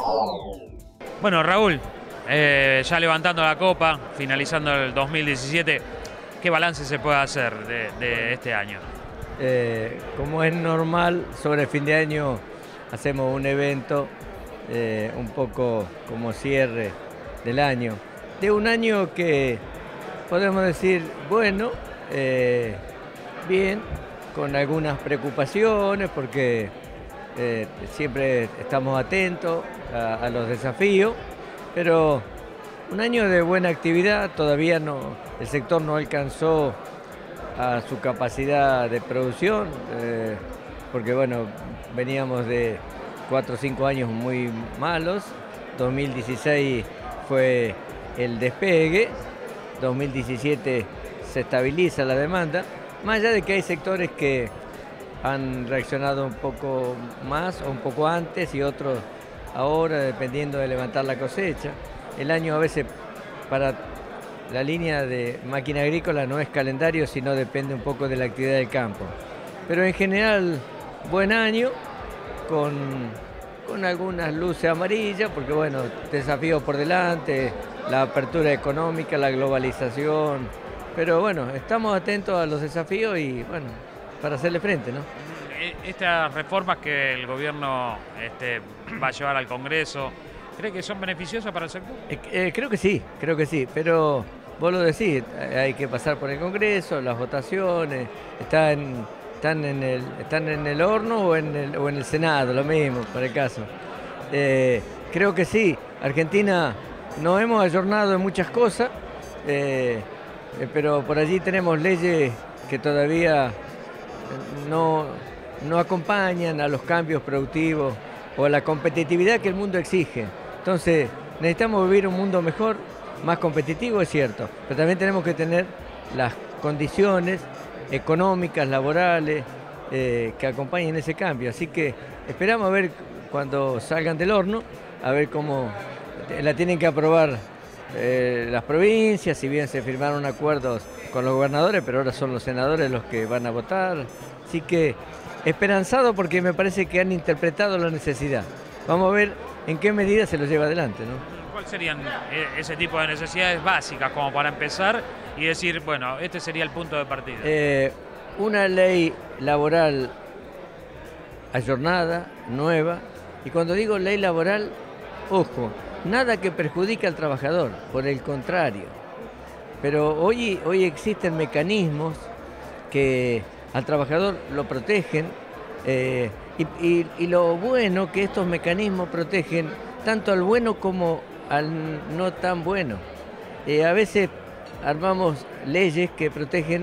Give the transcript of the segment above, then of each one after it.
Bueno, Raúl, ya levantando la copa, finalizando el 2017, ¿qué balance se puede hacer de este año? Como es normal, sobre el fin de año hacemos un evento un poco como cierre del año. De un año que podemos decir, bueno, bien, con algunas preocupaciones porque siempre estamos atentos a los desafíos, pero un año de buena actividad. Todavía no, el sector no alcanzó a su capacidad de producción, porque bueno, veníamos de 4 o 5 años muy malos. 2016 fue el despegue, 2017 se estabiliza la demanda, más allá de que hay sectores que han reaccionado un poco más o un poco antes y otros ahora, dependiendo de levantar la cosecha. El año a veces para la línea de máquina agrícola no es calendario, sino depende un poco de la actividad del campo. Pero en general, buen año, con algunas luces amarillas, porque bueno, desafíos por delante, la apertura económica, la globalización. Pero bueno, estamos atentos a los desafíos y bueno, para hacerle frente, ¿no? Estas reformas que el gobierno va a llevar al Congreso, ¿cree que son beneficiosas para el sector? Creo que sí, pero vos lo decís, hay que pasar por el Congreso, las votaciones, están en el horno o en el Senado, lo mismo, para el caso. Creo que sí, Argentina nos hemos ayornado en muchas cosas, pero por allí tenemos leyes que todavía no acompañan a los cambios productivos o a la competitividad que el mundo exige. Entonces, necesitamos vivir un mundo mejor, más competitivo, es cierto, pero también tenemos que tener las condiciones económicas, laborales, que acompañen ese cambio. Así que esperamos a ver cuando salgan del horno, a ver cómo la tienen que aprobar las provincias, si bien se firmaron acuerdos con los gobernadores, pero ahora son los senadores los que van a votar. Así que esperanzado porque me parece que han interpretado la necesidad. Vamos a ver en qué medida se lo lleva adelante, ¿no? ¿Cuáles serían ese tipo de necesidades básicas como para empezar y decir, bueno, este sería el punto de partida? Una ley laboral ayornada, nueva, y cuando digo ley laboral, ojo, nada que perjudique al trabajador, por el contrario. Pero hoy existen mecanismos que al trabajador lo protegen, y lo bueno que estos mecanismos protegen tanto al bueno como al no tan bueno. A veces armamos leyes que protegen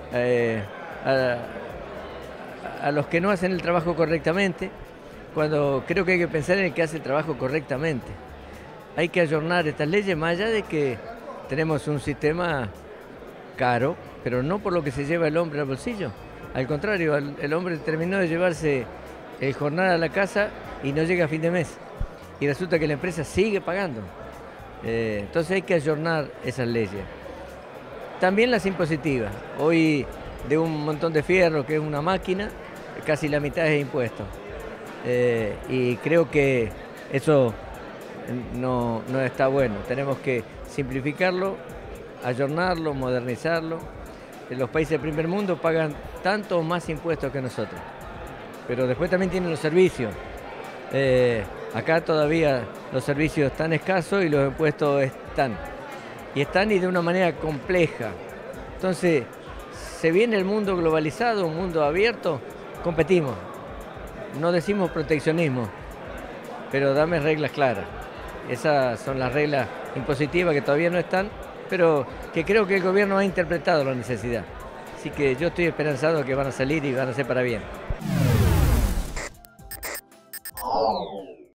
a los que no hacen el trabajo correctamente, cuando creo que hay que pensar en el que hace el trabajo correctamente. Hay que ayornar estas leyes, más allá de que tenemos un sistema caro, pero no por lo que se lleva el hombre al bolsillo. Al contrario, el hombre terminó de llevarse el jornal a la casa y no llega a fin de mes. Y resulta que la empresa sigue pagando. Entonces hay que ayornar esas leyes. También las impositivas. Hoy de un montón de fierro que es una máquina, casi la mitad es impuesto. Y creo que eso no está bueno. Tenemos que simplificarlo, ayornarlo, modernizarlo. Los países del primer mundo pagan tanto o más impuestos que nosotros. Pero después también tienen los servicios. Acá todavía los servicios están escasos y los impuestos están. Y están y de una manera compleja. Entonces, se viene el mundo globalizado, un mundo abierto, competimos. No decimos proteccionismo, pero dame reglas claras. Esas son las reglas impositivas que todavía no están, pero que creo que el gobierno ha interpretado la necesidad. Así que yo estoy esperanzado que van a salir y van a ser para bien.